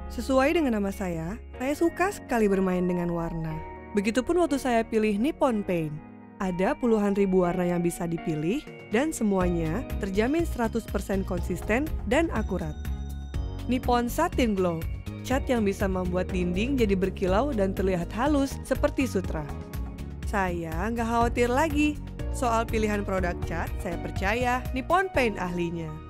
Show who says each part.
Speaker 1: Sesuai dengan nama saya suka sekali bermain dengan warna. Begitupun waktu saya pilih Nippon Paint. Ada puluhan ribu warna yang bisa dipilih dan semuanya terjamin 100% konsisten dan akurat. Nippon Satin Glow, cat yang bisa membuat dinding jadi berkilau dan terlihat halus seperti sutra. Saya nggak khawatir lagi soal pilihan produk cat, saya percaya Nippon Paint ahlinya.